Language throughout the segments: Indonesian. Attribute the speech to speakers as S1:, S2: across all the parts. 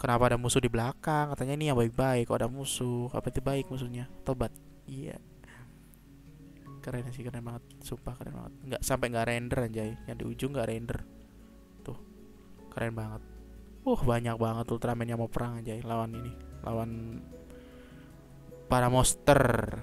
S1: Kenapa ada musuh di belakang? Katanya ini yang baik-baik, kok ada musuh. Apa itu baik musuhnya? Tobat. Iya, keren sih, keren banget. Sumpah keren banget. Nggak sampai nggak render anjay. Yang di ujung nggak render. Tuh, keren banget. Banyak banget Ultraman yang mau perang anjay lawan ini. Lawan para monster.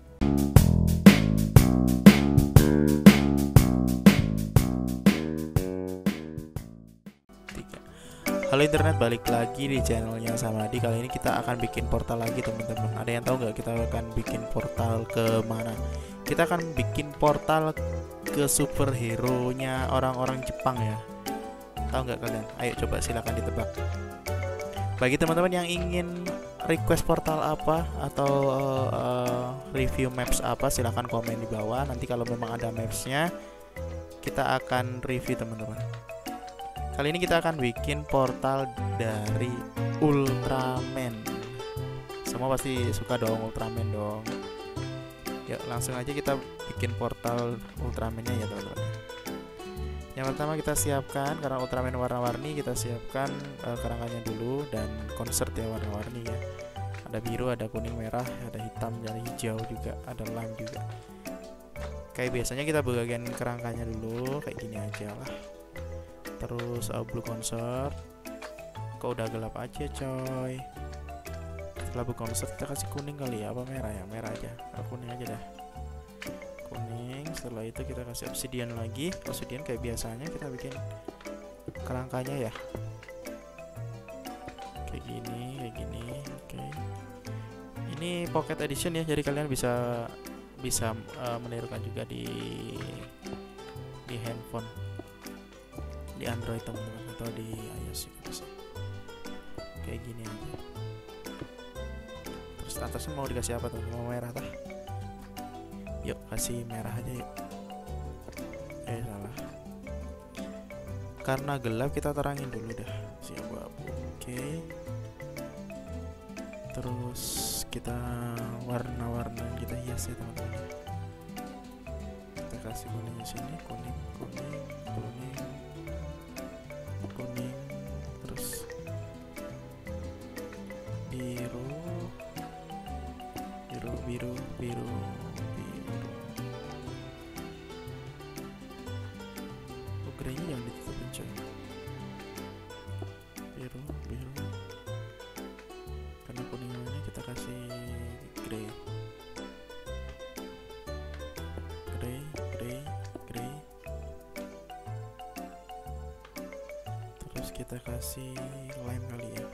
S1: Tiga. Halo internet, balik lagi di channelnya Samadi. Kali ini kita akan bikin portal lagi teman-teman. Ada yang tahu nggak kita akan bikin portal ke mana? Kita akan bikin portal ke superhero nya orang-orang Jepang ya. Tahu nggak kalian? Ayo coba silakan ditebak. Bagi teman-teman yang ingin request portal apa atau review maps apa, silahkan komen di bawah. Nanti kalau memang ada mapsnya, kita akan review teman-teman. Kali ini kita akan bikin portal dari Ultraman. Semua pasti suka dong Ultraman dong. Yuk langsung aja kita bikin portal Ultramannya ya teman-teman. Yang pertama kita siapkan, karena Ultraman warna-warni, kita siapkan kerangkanya dulu dan konsert ya warna-warni ya. Ada biru, ada kuning, merah, ada hitam, dan hijau juga, ada lime juga. Kayak biasanya kita bagian kerangkanya dulu kayak gini aja lah. Terus blue concert. Kok udah gelap aja coy. Setelah blue concert kita kasih kuning kali ya, apa merah ya? Merah aja, kuning aja dah. Kuning. Setelah itu kita kasih obsidian lagi. Obsidian kayak biasanya kita bikin kerangkanya ya, kayak gini, kayak gini. Oke. Ini pocket edition ya, jadi kalian bisa menirukan juga di handphone, di Android teman-teman, atau di iOS juga bisa. Kayak gini aja. Terus atasnya mau dikasih apa tuh? Mau merah tah? Yuk kasih merah aja yuk. Salah. Karena gelap kita terangin dulu dah si abu-abu. Oke. Terus kita warna-warna kita hias ya teman-teman. Kita kasih kuning di sini, kuning, kuning, kuning, kuning, terus biru, biru, biru, biru, biru. Grey-nya jangan ditutupin coy. Biru, biru. Karena kuningnya kita kasih grey. Grey, grey, grey. Terus kita kasih lime kali ya.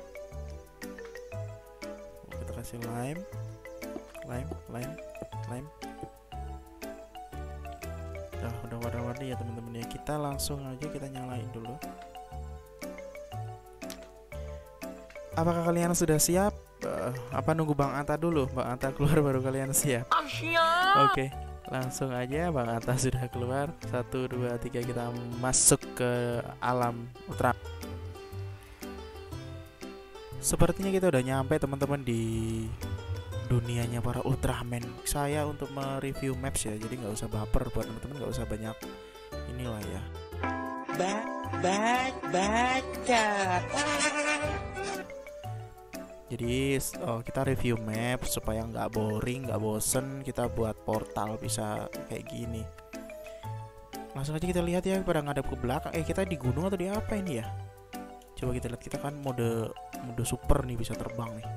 S1: Kita kasih lime, lime, lime, lime. Udah warna-warni ya teman-teman ya. Kita langsung aja kita nyalain dulu. Apakah kalian sudah siap? Apa nunggu Bang Ata dulu? Bang Ata keluar baru kalian siap? Oke, langsung aja Bang Ata sudah keluar. 1, 2, 3 kita masuk ke alam Ultra. Sepertinya kita udah nyampe teman-teman di dunianya para Ultraman. Saya untuk mereview maps ya, jadi nggak usah baper buat teman-teman, nggak usah banyak inilah ya. Baca. Jadi kita review map supaya nggak boring, nggak bosen. Kita buat portal bisa kayak gini. Langsung aja kita lihat ya, pada ngadep ke belakang. Kita di gunung atau di apa ini ya? Coba kita lihat, kita kan mode super nih, bisa terbang nih.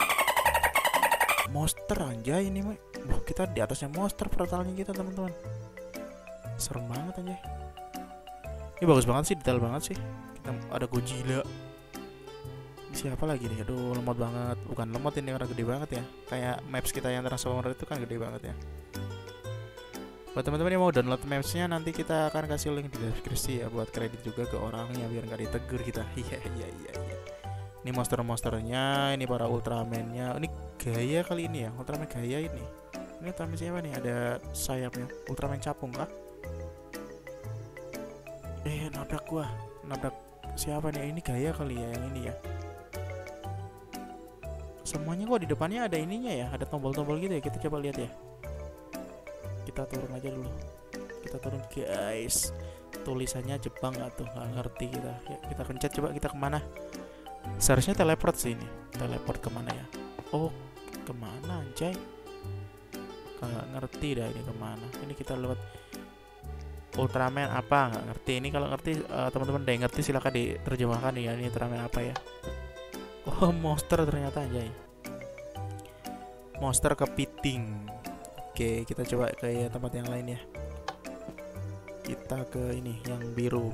S1: Monster anjay ini mah. Kita di atasnya monster portalnya kita teman-teman. Serem banget anjay. Ini bagus banget sih, detail banget sih. Kita ada Godzilla. Siapa lagi nih? Aduh, lemot banget. Bukan lemot, ini orang gede banget ya. Kayak maps kita yang Transformer itu kan gede banget ya. Buat teman-teman yang mau download mapsnya, nanti kita akan kasih link di deskripsi ya, buat kredit juga ke orangnya biar nggak ditegur kita. Iya. Ini monster-monsternya, ini para Ultraman-nya. Ini gaya kali ini ya, Ultraman gaya ini. Ini Ultraman siapa nih? Ada sayapnya. Ultraman capung kah? Nabrak gua. Nabrak siapa nih? Ini gaya kali ya, yang ini ya. Semuanya kok di depannya ada ininya ya, ada tombol-tombol gitu ya. Kita coba lihat ya. Kita turun aja dulu. Kita turun guys. Tulisannya Jepang nggak tuh? Nggak ngerti kita. Ya, kita pencet coba, kita kemana? Seharusnya teleport sih ini. Teleport kemana ya? Oh, kemana anjay? Nggak ngerti dah ini kemana. Ini kita lewat Ultraman apa, nggak ngerti. Ini kalau ngerti teman-teman deh ngerti silahkan diterjemahkan ya, ini Ultraman apa ya. Oh, monster ternyata anjay. Monster kepiting. Oke, kita coba ke tempat yang lain ya. Kita ke ini yang biru.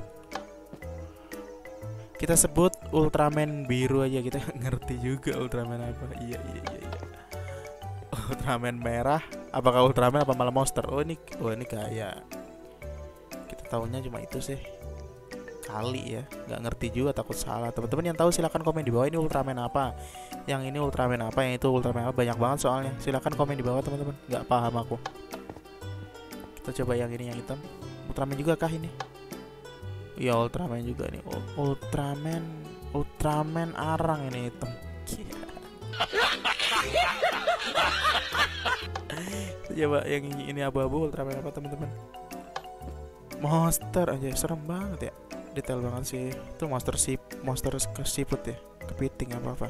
S1: Kita sebut Ultraman biru aja, kita ngerti juga Ultraman apa. Iya. Ultraman merah. Apakah Ultraman apa malah monster? Oh ini kayak kita tahunya cuma itu sih. Kali ya, nggak ngerti juga, takut salah. Teman-teman yang tahu silakan komen di bawah, ini Ultraman apa, yang ini Ultraman apa, yang itu Ultraman apa. Banyak banget soalnya, silakan komen di bawah teman-teman, nggak paham aku. Kita coba yang ini, yang hitam. Ultraman juga kah ini? Iya, Ultraman juga nih. Ultraman arang ini hitam. Coba yang ini abu-abu, Ultraman apa teman-teman? Monster aja, serem banget ya. Detail banget sih. Itu monster siput ya, kepiting apa.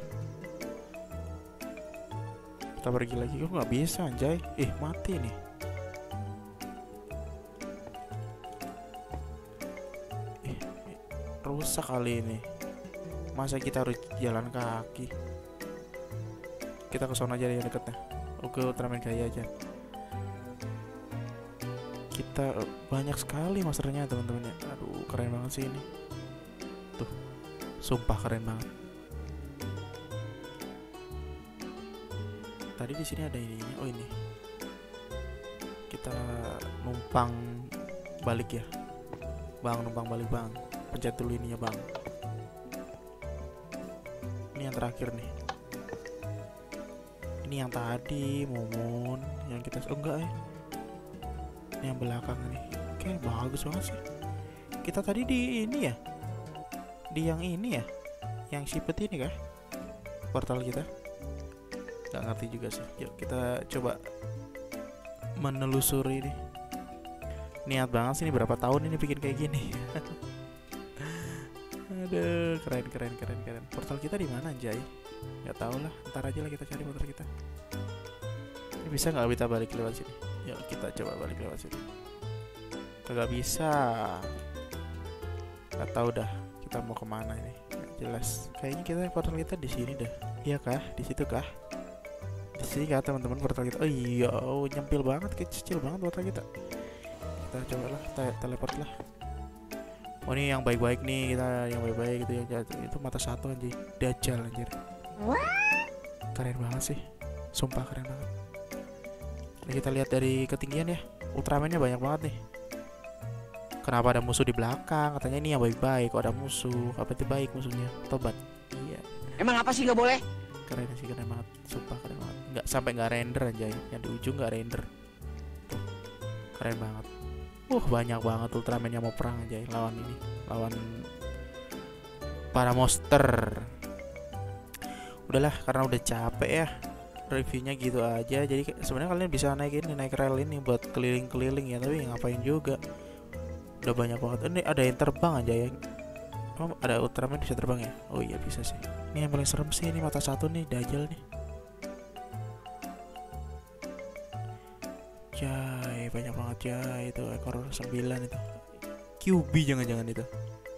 S1: Kita pergi lagi. Kok nggak bisa anjay? Mati nih. Rusak kali ini. Masa kita harus jalan kaki? Kita ke sana aja yang deketnya. Oke, Ultraman gaya aja. Kita banyak sekali monsternya teman-teman ya. Aduh, keren banget sih ini. Tuh, sumpah keren banget. Tadi di sini ada ini. Oh ini. Kita numpang balik ya. Bang, numpang balik bang. Pencet dulu ininya bang. Ini yang terakhir nih. Ini yang tadi Mumun yang kita enggak ya. Ini yang belakang nih. Oke, bagus banget sih. Kita tadi di ini ya. Di yang ini ya. Yang sipet ini kah? Portal kita. Gak ngerti juga sih. Yuk kita coba menelusuri nih. Niat banget sih ini, berapa tahun ini bikin kayak gini. Aduh, keren. Portal kita di mana anjay? Gak tau lah, ntar aja lah kita cari portal kita. Ini bisa nggak kita balik lewat sini? Yuk kita coba balik lewat sini. Kagak bisa. Gak tahu dah kita mau kemana ini. Gak jelas. Kayaknya kita portal kita di sini dah. Iya kah? Di situ kah? Di sini kah teman-teman portal kita? Oh iya, nyempil banget, kecil banget portal kita. Kita cobalah teleport lah. Oh ini yang baik-baik nih, kita yang baik-baik gitu ya. Itu mata satu anjir, Dajjal anjir. Keren banget sih. Sumpah keren banget. Ini kita lihat dari ketinggian ya. Ultramannya banyak banget nih. Kenapa ada musuh di belakang? Katanya ini yang baik-baik. Kok ada musuh? Apa itu baik musuhnya? Tobat. Iya.
S2: Emang apa sih nggak boleh?
S1: Keren sih, keren banget. Sumpah keren banget. Nggak render anjay. Yang di ujung nggak render. Tuh. Keren banget. Banyak banget Ultraman yang mau perang aja lawan ini, lawan para monster. Udahlah, karena udah capek ya reviewnya gitu aja. Jadi sebenarnya kalian bisa naik rel ini buat keliling-keliling ya, tapi ngapain juga. Udah banyak banget. Ini ada yang terbang aja ya. Oh, ada Ultraman bisa terbang ya? Oh iya bisa sih. Ini yang paling serem sih, ini mata satu nih, Dajjal nih. Jai, banyak banget Jai, itu ekor 9 itu. QB jangan-jangan itu.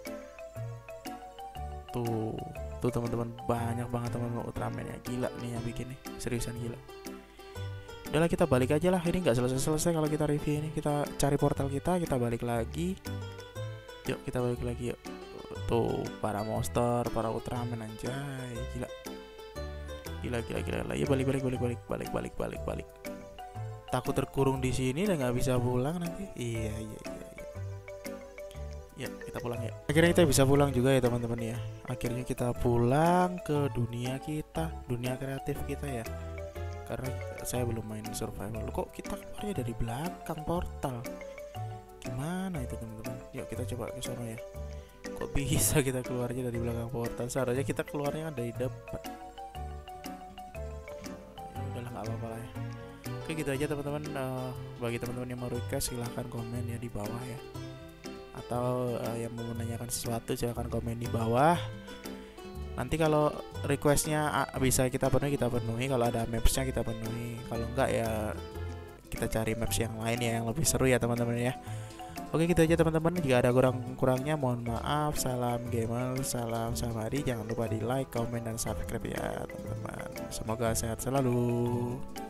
S1: Tuh teman-teman, banyak banget teman-teman Ultraman ya. Gila nih yang bikin nih, seriusan gila. Udahlah kita balik aja lah, ini nggak selesai kalau kita review ini. Kita cari portal kita balik lagi. Yuk kita balik lagi yuk. Tuh para monster, para Ultraman anjay, gila. Ya balik. Takut terkurung di sini dan nggak bisa pulang nanti. Iya. Ya kita pulang ya. Akhirnya kita bisa pulang juga ya teman-teman ya. Akhirnya kita pulang ke dunia kita, dunia kreatif kita ya. Karena saya belum main survival. Kok kita keluarnya dari belakang portal? Gimana itu teman-teman? Yuk kita coba ke sana ya. Kok bisa kita keluarnya dari belakang portal? Seharusnya kita keluarnya dari depan. Ya udahlah, nggak apa-apa lah ya. Oke gitu aja teman-teman. Bagi teman-teman yang mau request silahkan komen ya di bawah ya. Atau yang mau menanyakan sesuatu silahkan komen di bawah. Nanti kalau requestnya bisa kita penuhi, kalau ada mapsnya kita penuhi, kalau enggak ya kita cari maps yang lain ya yang lebih seru ya teman-teman ya. Oke gitu aja teman-teman, jika ada kurang-kurangnya mohon maaf. Salam gamer, salam Samadi. Jangan lupa di like, comment, dan subscribe ya teman-teman. Semoga sehat selalu.